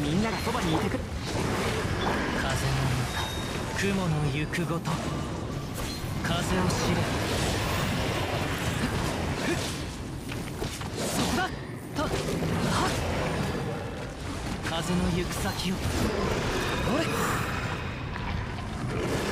みんながそばにいてくれ。 風の歌、雲の行くごと、風を知れ。そこだ。と、はっ。風の行く先を。ほれ。